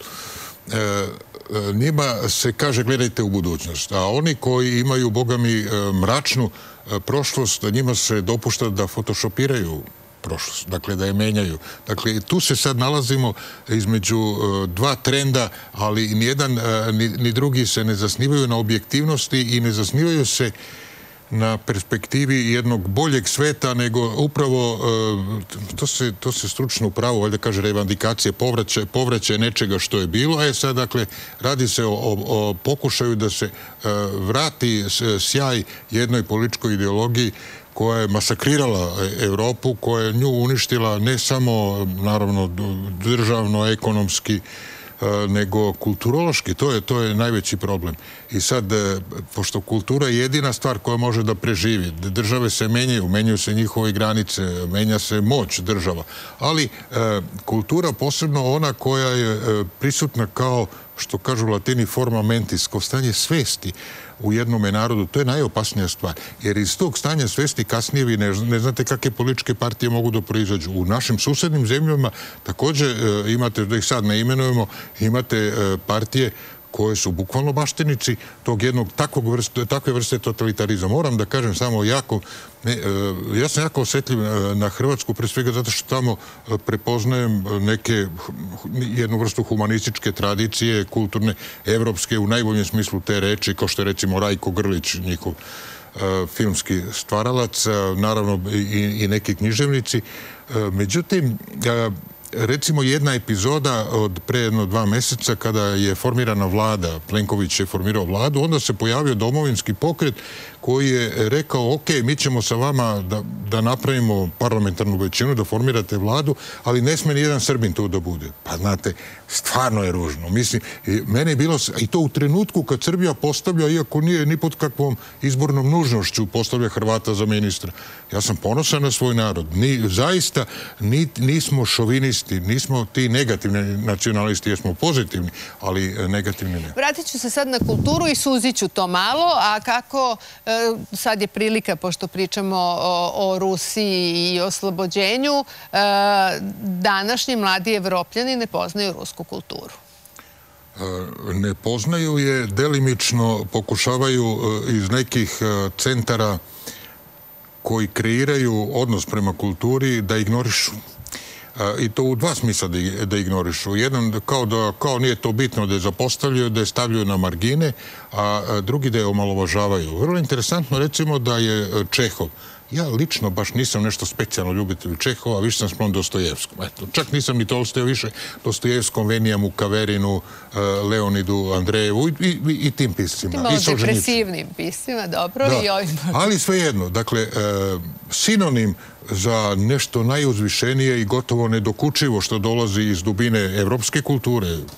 njima se kaže gledajte u budućnost, a oni koji imaju, boga mi, mračnu prošlost, njima se dopušta da photoshopiraju prošlost, dakle da je menjaju. Dakle, tu se sad nalazimo između dva trenda, ali ni jedan ni drugi se ne zasnivaju na objektivnosti i ne zasnivaju se na perspektivi jednog boljeg sveta, nego upravo, to se stručno upravo, valjda kaže, revandikacije, povraćaj nečega što je bilo. E sad, dakle, radi se o pokušaju da se vrati sjaj jednoj političkoj ideologiji koja je masakrirala Evropu, koja je nju uništila ne samo, naravno, državno, ekonomski, nego kulturološki. To je najveći problem. I sad, pošto kultura je jedina stvar koja može da preživi, države se menjaju, menjaju se njihove granice, menja se moć država, ali kultura, posebno ona koja je prisutna kao, što kažu Latini, forma mentis, kao stanje svesti u jednome narodu, to je najopasnija stvar. Jer iz tog stanja svesti kasnije vi ne znate kakve političke partije mogu da proizađu. U našim susednim zemljama također imate, da ih sad ne imenujemo, imate partije koje su bukvalno baštinici tog jednog takve vrste totalitarizma. Moram da kažem samo jako, ja sam jako osjetljiv na Hrvatsku, pre svega zato što tamo prepoznajem neke, jednu vrstu humanističke tradicije, kulturne, evropske, u najboljem smislu te reči, kao što je recimo Rajko Grlić, njihov filmski stvaralac, naravno i neki književnici. Međutim, recimo jedna epizoda od pre jedno dva meseca kada je formirana vlada, Plenković je formirao vladu, onda se pojavio domovinski pokret koji je rekao, ok, mi ćemo sa vama da napravimo parlamentarnu većinu, da formirate vladu, ali ne sme ni jedan Srbin tu da bude. Pa znate, stvarno je ružno. Mislim, mene je bilo, i to u trenutku kad Srbija postavlja, iako nije ni pod kakvom izbornom nužnošću, postavlja Hrvata za ministra. Ja sam ponosan na svoj narod. Zaista nismo šovinisti, nismo ti negativni nacionalisti, jer smo pozitivni, ali negativni ne. Vratit ću se sad na kulturu i suzit ću to malo, a kako sad je prilika, pošto pričamo o Rusiji i oslobođenju, današnji mladi Evropljani ne poznaju rusku kulturu. Ne poznaju je, delimično pokušavaju iz nekih centara koji kreiraju odnos prema kulturi da ignorišu. I to u dva smisla da ignorišu. Jedan, kao nije to bitno da je zapostavljaju, da je stavljaju na margine, a drugi da je omalovažavaju. Vrlo interesantno, recimo, da je Čehov. Ja lično baš nisam nešto specijalno ljubitelj Čehova, više sam sklon Dostojevskom. Čak nisam ni Tolstoja više Dostojevskom, Venijamu, Kaverinu, Leonidu, Andrejevu i tim piscima. Ti malo depresivnim piscima, dobro. Ali svejedno, dakle, sinonim za nešto najuzvišenije i gotovo nedokučivo što dolazi iz dubine evropske kulture,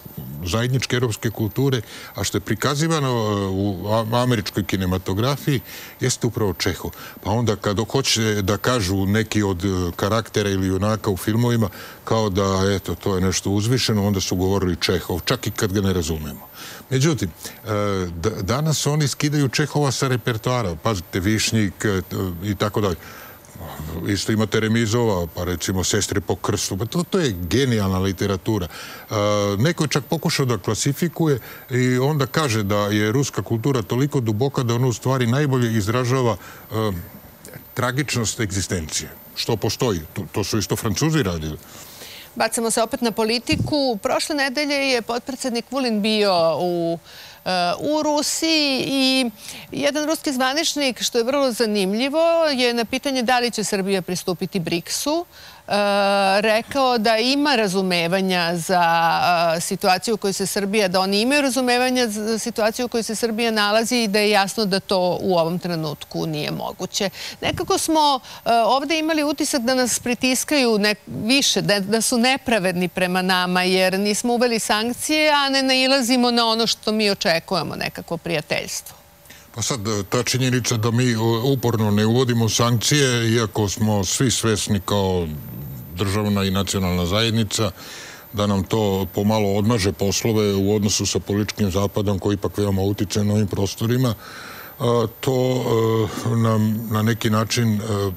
zajedničke europske kulture, a što je prikazivano u američkoj kinematografiji, jeste upravo Čehov. Pa onda kada hoće da kažu neki od karaktera ili junaka u filmovima, kao da, eto, to je nešto uzvišeno, onda su govorili Čehov, čak i kad ga ne razumemo. Međutim, danas oni skidaju Čehova sa repertoara, pazite, Višnjik i tako dalje. Isto imate Remizova, pa recimo Sestre po krstu. To, to je genijalna literatura. Neko je čak pokušao da klasifikuje i onda kaže da je ruska kultura toliko duboka da ona u stvari najbolje izražava tragičnost egzistencije. Što postoji. To, to su isto Francuzi radili. Bacamo se opet na politiku. Prošle nedelje je potpredsednik Vulin bio u u Rusiji i jedan ruski zvaničnik, što je vrlo zanimljivo, je na pitanje da li će Srbija pristupiti briksu rekao da ima razumevanja za situaciju u kojoj se Srbija, da oni imaju razumevanja za situaciju u kojoj se Srbija nalazi i da je jasno da to u ovom trenutku nije moguće. Nekako smo ovde imali utisak da nas pritiskaju više, da su nepravedni prema nama jer nismo uveli sankcije, a ne nailazimo na ono što mi očekujemo, nekako prijateljstvo. Pa sad, ta činjenica da mi uporno ne uvodimo sankcije, iako smo svi svesni kao državna i nacionalna zajednica, da nam to pomalo odmaže poslove u odnosu sa političkim zapadom koji ipak veoma utiče na ovim prostorima, to nam na neki način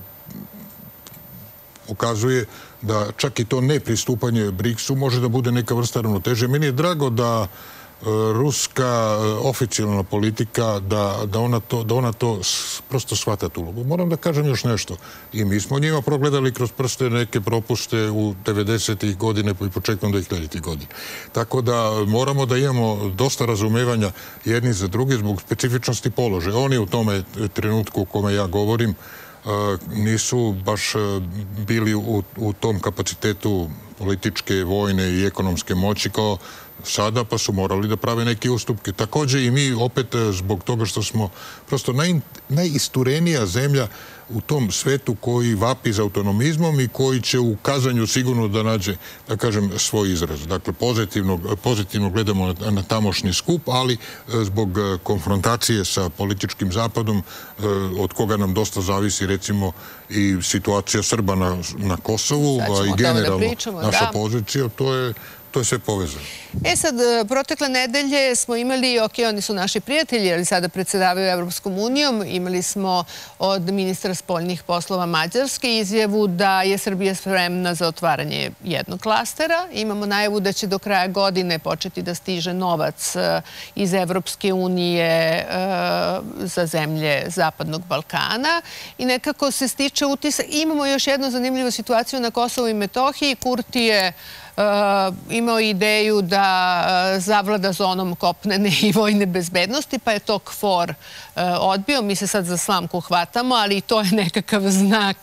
pokazuje da čak i to nepristupanje briksu može da bude neka vrsta ravnoteže. Meni je drago da ruska oficijalna politika, da ona to prosto shvata tu ulogu. Moram da kažem još nešto. I mi smo njima progledali kroz prste neke propuste u devedesetih godine i početkom dvehiljaditih godina. Tako da moramo da imamo dosta razumevanja jedni za drugi zbog specifičnosti položaja. Oni u tome trenutku u kome ja govorim nisu baš bili u tom kapacitetu političke, vojne i ekonomske moći kao sada, pa su morali da prave neke ustupke. Također i mi opet zbog toga što smo prosto najisturenija zemlja u tom svetu koji vapi za autonomizmom i koji će u kazanju sigurno da nađe, da kažem, svoj izraz. Dakle, pozitivno gledamo na tamošnji skup, ali zbog konfrontacije sa političkim zapadom, od koga nam dosta zavisi, recimo, i situacija Srba na Kosovu, a i generalno naša pozicija, to je To je sve povezano. E sad, protekle nedelje smo imali, ok, oni su naši prijatelji, ali sada predsedavaju Evropskom unijom, imali smo od ministra spoljnih poslova Mađarske izjavu da je Srbija spremna za otvaranje jednog klastera. Imamo najavu da će do kraja godine početi da stiže novac iz Evropske unije za zemlje Zapadnog Balkana i nekako se stiče utisak. Imamo još jednu zanimljivu situaciju na Kosovu i Metohiji. Kurti je imao ideju da zavlada zonom kopnene i vojne bezbednosti, pa je to KFOR odbio. Mi se sad za slamku hvatamo, ali i to je nekakav znak,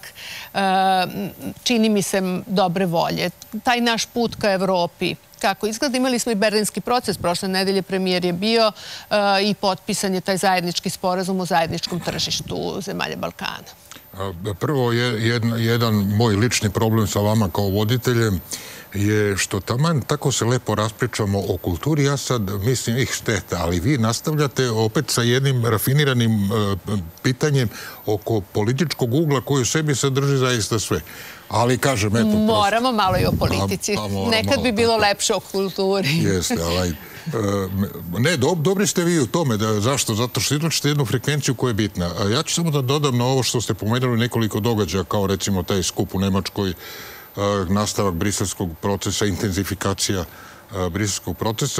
čini mi se, dobre volje. Taj naš put ka Evropi, kako izgleda, imali smo i berlinski proces. Prošle nedelje premijer je bio i potpisan je taj zajednički sporazum o zajedničkom tržištu zemalja Balkana. Prvo, jedan moj lični problem sa vama kao voditeljem je što taman tako se lepo raspričamo o kulturi, ja sad mislim ih šteta, ali vi nastavljate opet sa jednim rafiniranim pitanjem oko političkog ugla koji u sebi sadrži zaista sve. Ali kažem, eto... Moramo malo i o politici. Nekad bi bilo lepše o kulturi. Jeste, ali... Ne, dobri ste vi u tome. Zašto? Zato što izlačite jednu frekvenciju koja je bitna. Ja ću samo da dodam na ovo što ste pomenuli nekoliko događaja, kao recimo taj skup u Nemačkoj, nastavak briselskog procesa, intenzifikacija briselskog procesa.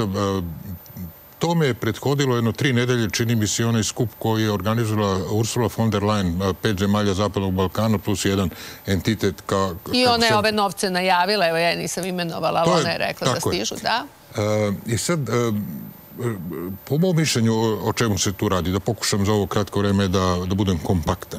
Tome je prethodilo jedno tri nedelje, čini mi se, onaj skup koji je organizovala Ursula von der Leyen, pet zemalja Zapadnog Balkana plus jedan entitet. I ona je ove novce najavila, evo ja nisam imenovala, ali ona je rekla da stižu, da. I sad, po mojom mišljenju o čemu se tu radi, da pokušam za ovo kratko vreme da budem kompaktan.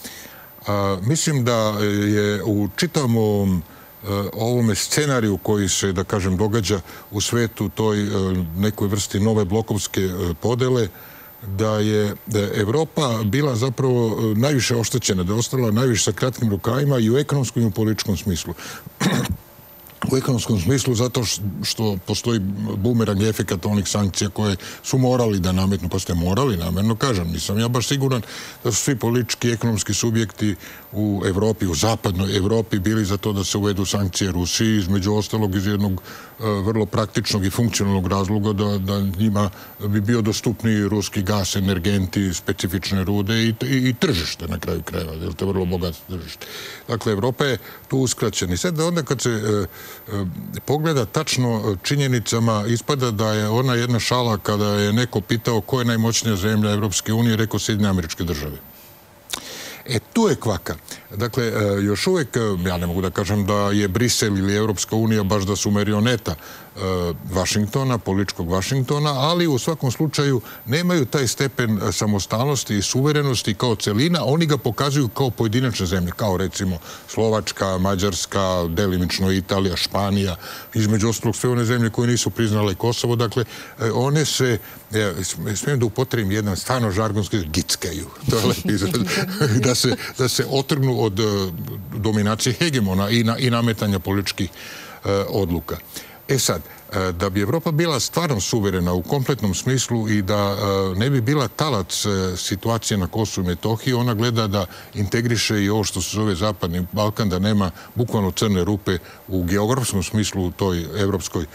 Mislim da je u čitavom ovome scenariju koji se, da kažem, događa u svetu toj nekoj vrsti nove blokovske podele, da je Evropa bila zapravo najviše oštećena, da je ostala najviše sa kratkim rukavima i u ekonomskom i u političkom smislu. u ekonomskom smislu zato što postoji bumerang efekat onih sankcija koje su morali da nametnu, pa ste morali namerno, kažem, nisam ja baš siguran da su svi politički i ekonomski subjekti u Evropi, u zapadnoj Evropi bili za to da se uvedu sankcije Rusiji, između ostalog iz jednog vrlo praktičnog i funkcionalnog razloga da, da njima bi bio dostupniji ruski gas, energenti, specifične rude i, i, i tržište na kraju krajeva, jer to je vrlo bogato tržište. Dakle, Evropa je tu uskraćena. I sad onda kad se e, e, pogleda tačno činjenicama, ispada da je ona jedna šala kada je neko pitao ko je najmoćnija zemlja Evropske unije, rekao Sjedinjene Američke Države. E, tu je kvaka. Dakle, još uvek, ja ne mogu da kažem da je Brisel ili Evropska unija baš da su marioneta Vašingtona, političkog Vašingtona, ali u svakom slučaju nemaju taj stepen samostalnosti i suverenosti kao celina, oni ga pokazuju kao pojedinačne zemlje, kao recimo Slovačka, Mađarska, delimično Italija, Španija, između ostalog sve one zemlje koje nisu priznale Kosovo, dakle, one se, ja, smijem da upotrebim jedan stvarno žargonski, gickaju, to je lepi izraz, da se, da se otrgnu od dominacije hegemona i, na, i nametanja političkih odluka. E sad, da bi Evropa bila stvarno suverena u kompletnom smislu i da ne bi bila talac situacije na Kosovu i Metohiji, ona gleda da integriše i ovo što se zove Zapadni Balkan, da nema bukvalno crne rupe u geografskom smislu u toj evropskoj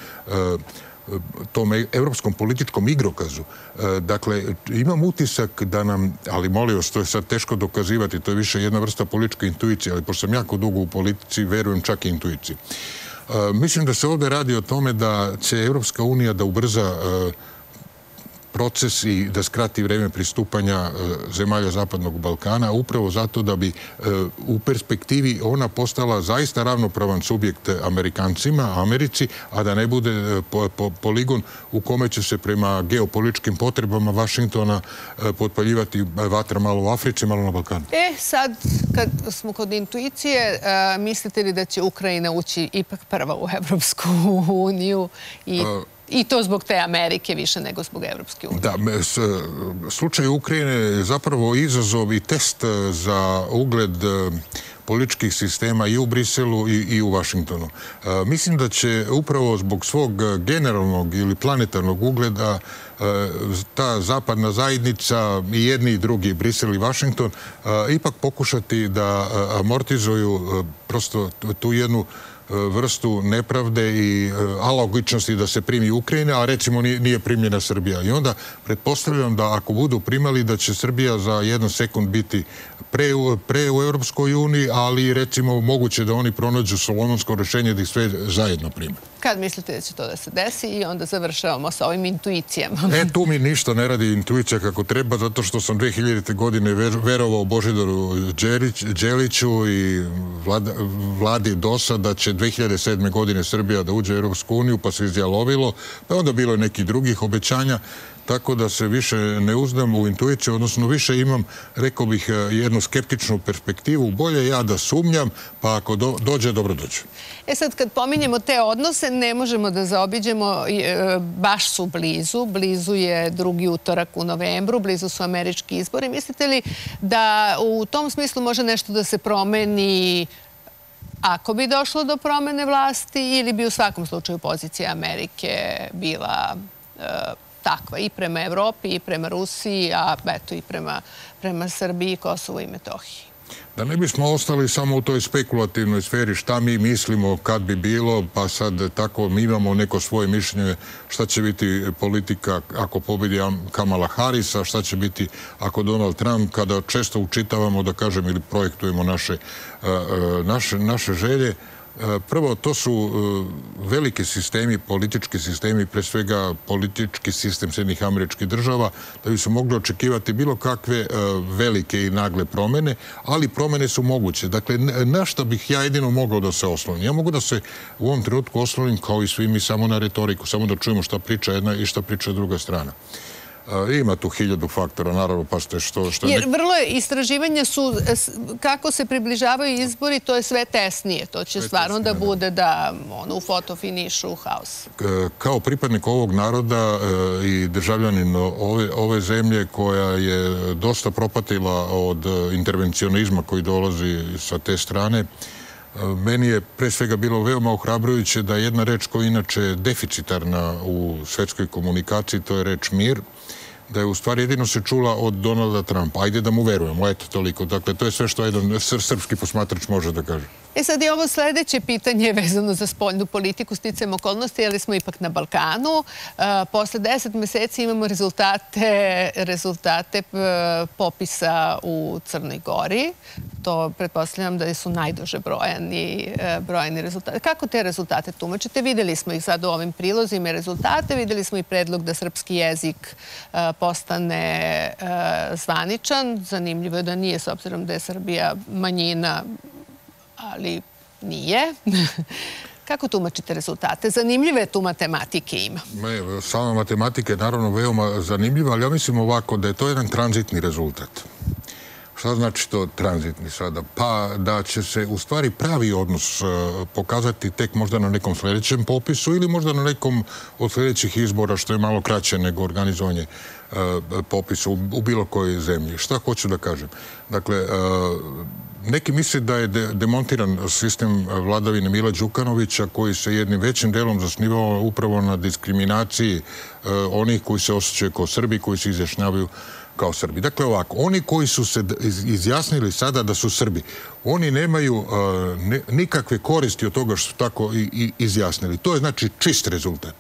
tom evropskom političkom igrokazu. Dakle, imam utisak da nam, ali molim vas, to je sad teško dokazivati, to je više jedna vrsta političke intuicije, ali pošto sam jako dugo u politici, verujem čak i intuiciji. Mislim da se ovdje radi o tome da će Evropska unija da ubrza proces i da skrati vreme pristupanja zemalja Zapadnog Balkana, upravo zato da bi u perspektivi ona postala zaista ravnopravan subjekt Amerikancima, Americi, a da ne bude poligon u kome će se prema geopolitičkim potrebama Vašingtona potpaljivati vatra malo u Africi, malo na Balkanu. E, sad, kad smo kod intuicije, mislite li da će Ukrajina ući ipak prva u Evropsku uniju i... I to zbog te Amerike više nego zbog Evropske unije. Da, slučaj Ukrajine je zapravo izazov i test za ugled političkih sistema i u Briselu i u Vašingtonu. Mislim da će upravo zbog svog generalnog ili planetarnog ugleda ta zapadna zajednica i jedni i drugi, Brisel i Vašington, ipak pokušati da amortizuju prosto tu jednu vrstu nepravde i alogičnosti da se primi Ukrajina, a recimo nije primljena Srbija. I onda pretpostavljam da ako budu primali da će Srbija za jedan sekund biti pre, pre u Europskoj uniji, ali recimo moguće da oni pronađu solomonsko rešenje da ih sve zajedno prime. Kad mislite da će to da se desi i onda završavamo sa ovim intuicijama? E, tu mi ništa ne radi intuicija kako treba, zato što sam dve hiljadite godine verovao Božidaru Đeliću i vlada, vladi DOS-a da će dve hiljade sedme. godine Srbija da uđe u Europsku uniju, pa se izjalovilo, pa onda bilo je nekih drugih obećanja, tako da se više ne uzdam u intuiciju, odnosno više imam, rekao bih, jednu skeptičnu perspektivu. Bolje ja da sumnjam, pa ako do, dođe, dobro dođe. E sad, kad pominjemo te odnose, ne možemo da zaobiđemo, baš su blizu. Blizu je drugi utorak u novembru, blizu su američki izbori. Mislite li da u tom smislu može nešto da se promeni ako bi došlo do promene vlasti ili bi u svakom slučaju pozicija Amerike bila takva i prema Evropi i prema Rusiji, a eto i prema, prema Srbiji, Kosovu i Metohiji? Da ne bismo ostali samo u toj spekulativnoj sferi šta mi mislimo kad bi bilo, pa sad tako mi imamo neko svoje mišljenje šta će biti politika ako pobedi Kamala Harrisa, šta će biti ako Donald Trump, kada često učitavamo, da kažem, ili projektujemo naše, naše, naše želje. Prvo, to su velike sistemi, politički sistemi, pre svega politički sistem Sjedinjenih Američkih Država, da bi se mogli očekivati bilo kakve velike i nagle promene, ali promene su moguće. Dakle, na šta bih ja jedino mogao da se oslonim? Ja mogu da se u ovom trenutku oslonim, kao i svi mi, samo na retoriku, samo da čujemo šta priča jedna i šta priča druga strana. Ima tu hiljadu faktora, naravno, pa ste što... što Jer vrlo je, istraživanja su, kako se približavaju izbori, to je sve tesnije. To će stvarno da bude da u fotofinišu haos. Kao pripadnik ovog naroda i državljanin ove, ove zemlje koja je dosta propatila od intervencionizma koji dolazi sa te strane, meni je pre svega bilo veoma ohrabrujuće da jedna reč koja inače je deficitarna u svetskoj komunikaciji, to je reč mir, da je u stvari jedino se čula od Donalda Trumpa. Ajde da mu verujemo, eto toliko. Dakle, to je sve što jedan srpski posmatrač može da kaže. E sad je ovo sledeće pitanje vezano za spoljnu politiku, sticajem okolnosti, ali smo ipak na Balkanu. Posle deset meseci imamo rezultate, rezultate popisa u Crnoj Gori. To pretpostavljam da su najduže brojani, brojani rezultate. Kako te rezultate tumačite? Videli smo ih sad u ovim prilozima i rezultate. Videli smo i predlog da srpski jezik postane zvaničan. Zanimljivo je da nije, s obzirom da je Srbija manjina, ali nije. Kako tumačite rezultate? Zanimljive tu matematike ima. Sama matematika je naravno veoma zanimljiva, ali ja mislim ovako da je to jedan tranzitni rezultat. Šta znači to tranzitni sada? Pa da će se u stvari pravi odnos pokazati tek možda na nekom sljedećem popisu ili možda na nekom od sljedećih izbora, što je malo kraće nego organizovanje popisa u bilo kojoj zemlji. Šta hoću da kažem? Dakle, neki misle da je demontiran sistem vladavine Mila Đukanovića, koji se jednim većim delom zasnivao upravo na diskriminaciji onih koji se osjećaju kao Srbi, koji se izjašnjavaju kao Srbi. Dakle, ovako, oni koji su se izjasnili sada da su Srbi, oni nemaju nikakve koristi od toga što su tako izjasnili. To je znači čist rezultat.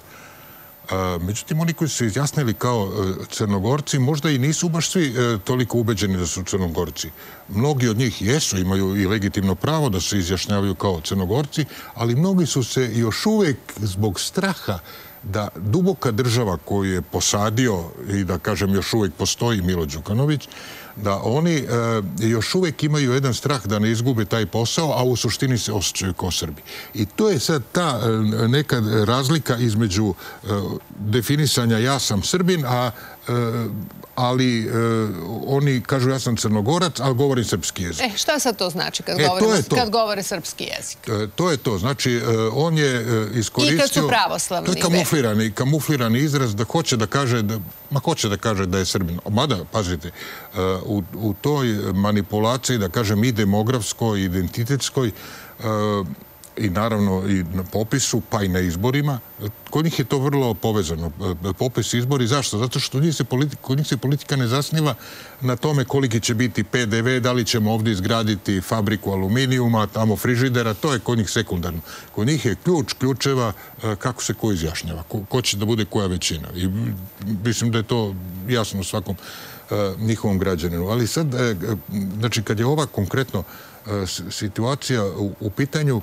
Međutim, oni koji su se izjasnili kao Crnogorci, možda i nisu baš svi toliko ubeđeni da su Crnogorci. Mnogi od njih jesu, imaju i legitimno pravo da se izjašnjavaju kao Crnogorci, ali mnogi su se još uvek zbog straha da duboka država koju je posadio i da kažem još uvek postoji Milo Đukanović, da oni još uvek imaju jedan strah da ne izgube taj posao, a u suštini se osjećaju kao Srbi. I to je sad ta neka razlika između definisanja ja sam Srbin, a ali oni kažu ja sam Crnogorac, ali govorim srpski jezik. E, šta sad to znači kad govore srpski jezik? To je to. Znači, on je iskoristio... I kad su pravoslavni. To je kamuflirani, kamuflirani izraz da hoće da kaže da, ma hoće da kaže da je Srbin. Mada, pazite, u, u toj manipulaciji, da kažem, i demografskoj, i identitetskoj, i naravno i na popisu, pa i na izborima. Kod njih je to vrlo povezano. Popis i izbori. Zašto? Zato što kod njih se politika ne zasniva na tome koliki će biti pe de ve, da li ćemo ovdje izgraditi fabriku aluminijuma, tamo frižidera, to je kod njih sekundarno. Kod njih je ključ, ključeva kako se ko izjašnjava, ko će da bude koja većina. I mislim da je to jasno svakom njihovom građaninu. Ali sad, znači, kad je ova konkretno situacija u pitanju,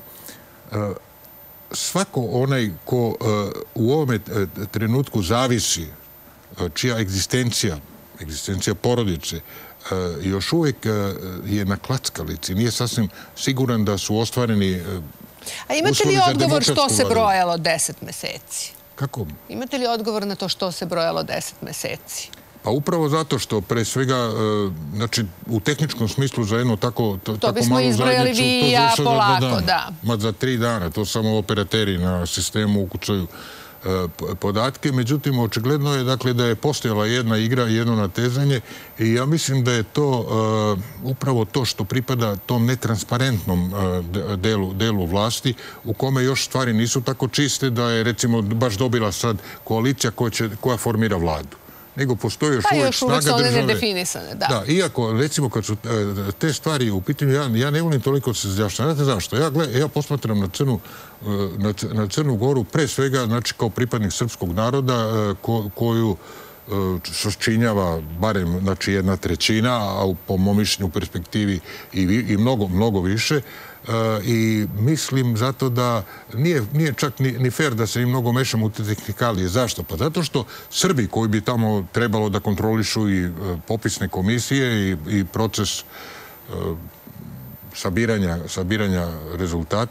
svako onaj ko u ovome trenutku zavisi, čija egzistencija, egzistencija porodice, još uvijek je na klackalici, nije sasvim siguran da su ostvareni uslovi za demokratsku vladu. A imate li odgovor što se brojalo deset meseci? Kako? Imate li odgovor na to što se brojalo deset meseci? Pa upravo zato što pre svega, znači, u tehničkom smislu za jednu tako malu zajednicu... To bismo izbrojali vi i ja polako, da. Ma za tri dana, to samo operateri na sistemu ukucaju podatke. Međutim, očigledno je dakle da je postojala jedna igra, jedno natezanje i ja mislim da je to upravo to što pripada tom netransparentnom delu vlasti u kome još stvari nisu tako čiste da je recimo baš dobila sad koalicija koja formira vladu. Nego postoji još uvijek snaga države. Pa još uvijek su one nedefinisane, da. Da, iako, recimo, kad su te stvari u pitanju, ja ne volim toliko se zjašnjati. Znate zašto? Ja posmatram na Crnu Goru pre svega, znači, kao pripadnik srpskog naroda koju sačinjava barem, znači, jedna trećina, a po mom mišljenju u perspektivi i mnogo, mnogo više. I mislim zato da nije čak ni fair da se i mnogo mešamo u te tehnikalije. Zašto? Pa zato što Srbi koji bi tamo trebalo da kontrolišu i popisne komisije i proces sabiranja rezultata,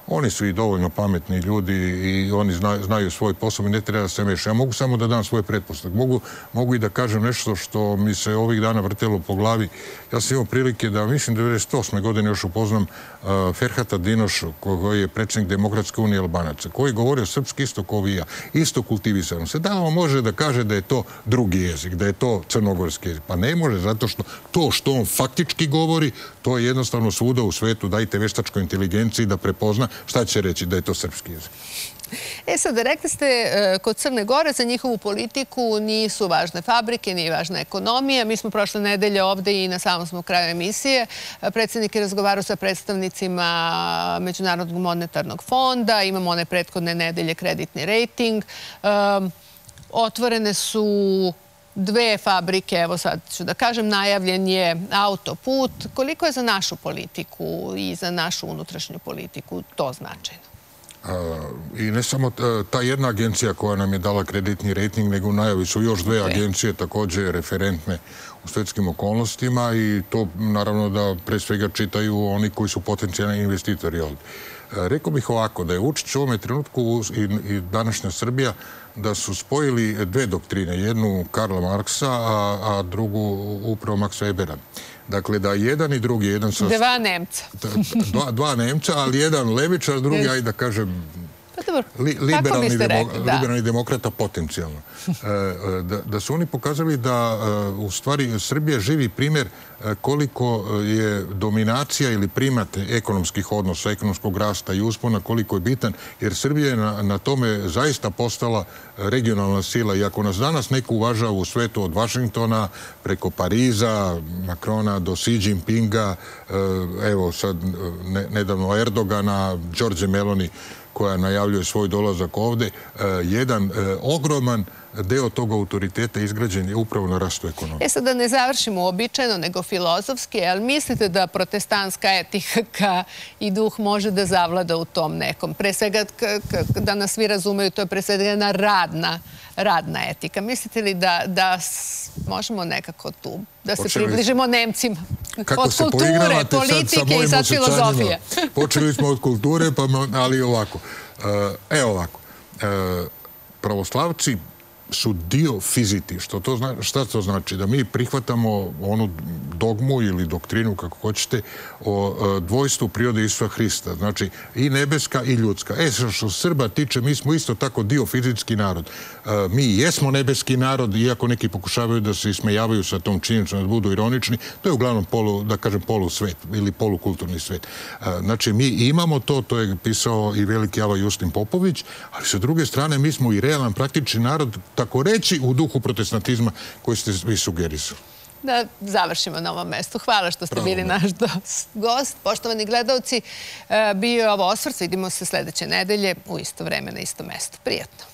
Oni su i dovoljno pametni ljudi i oni znaju svoj posao i ne treba da se meša. Ja mogu samo da dam svoj pretpostavak. Mogu, mogu i da kažem nešto što mi se ovih dana vrtelo po glavi. Ja sam imao prilike da, mislim, devedeset osme godine još upoznam uh, Ferhata Dinoša, koji je predsjednik Demokratske unije Albanaca, koji govorio srpski isto kao i ja, isto kultivisano. Se da on može da kaže da je to drugi jezik, da je to crnogorski jezik. Pa ne može, zato što to što on faktički govori, to je jednostavno svuda u svetu. Dajte veštačkoj inteligenciji da prepozna šta će reći da je to srpski jezik. E sad, rekli ste kod Crne Gore za njihovu politiku nisu važne fabrike, nije važna ekonomija. Mi smo prošle nedelje ovde i na samom smo kraju emisije. Predsjednik je razgovarao sa predstavnicima Međunarodnog monetarnog fonda. Imamo one prethodne nedelje kreditni rejting. Otvorene su dve fabrike, evo sad ću da kažem, najavljen je autoput. Koliko je za našu politiku i za našu unutrašnju politiku to značajno? I ne samo ta jedna agencija koja nam je dala kreditni rejting, nego u najavi su još dve agencije također referentne u svetskim okolnostima i to naravno da pre svega čitaju oni koji su potencijalni investitori ovdje. Rekao bih ovako, da je Vučić u ovome trenutku i današnja Srbija da su spojili dve doktrine, jednu Karla Marksa, a drugu upravo Maxa Webera. Dakle, da jedan i drugi, jedan sa... Dva Nemca. Dva Nemca, ali jedan levičar, drugi, ajde da kažem, liberalni demokrata potencijalno. Da su oni pokazali da u stvari Srbija živi primjer koliko je dominacija ili primat ekonomskih odnosa, ekonomskog rasta i uspona, koliko je bitan, jer Srbija je na tome zaista postala regionalna sila. I ako nas danas neko uvažava u svetu od Vašingtona, preko Pariza, Makrona do Xi Jinpinga, evo sad nedavno Erdogana, Đorđe Meloni, koja najavljuje svoj dolazak ovde, jedan ogroman deo tog autoriteta izgrađen je upravo na rastu ekonomije. E sad da ne završimo uobičajeno, nego filozofski, ali mislite da protestantska etika i duh može da zavlada u tom nekom? Pre svega, da nas svi razumeju, to je pre svega jedna radna, radna etika. Mislite li da, da možemo nekako tu, da se približimo Nemcima? Od kulture, politike i sad filozofije. Počeli smo od kulture, ali ovako. Evo ovako. Pravoslavci su dio fiziti. Šta to znači? Da mi prihvatamo onu dogmu ili doktrinu, kako hoćete, o dvojstvu prirode Isusa Hrista. Znači, i nebeska i ljudska. E, što Srba tiče, mi smo isto tako dio fizitski narod. Mi jesmo nebeski narod, iako neki pokušavaju da se ismejavaju sa tom činjenicom, da budu ironični, to je uglavnom polu, da kažem, polusvet ili polukulturni svet. Znači, mi imamo to, to je pisao i veliki Ava Justin Popović, ali sa druge strane, mi smo i realan, praktični narod, tako reći, u duhu protestantizma koji ste vi sugerisali. Da završimo na ovom mestu. Hvala što ste bili naš gost. Poštovani gledalci, bio je ovo osvrt. Vidimo se sljedeće nedelje u isto vreme na isto mesto. Prijatno.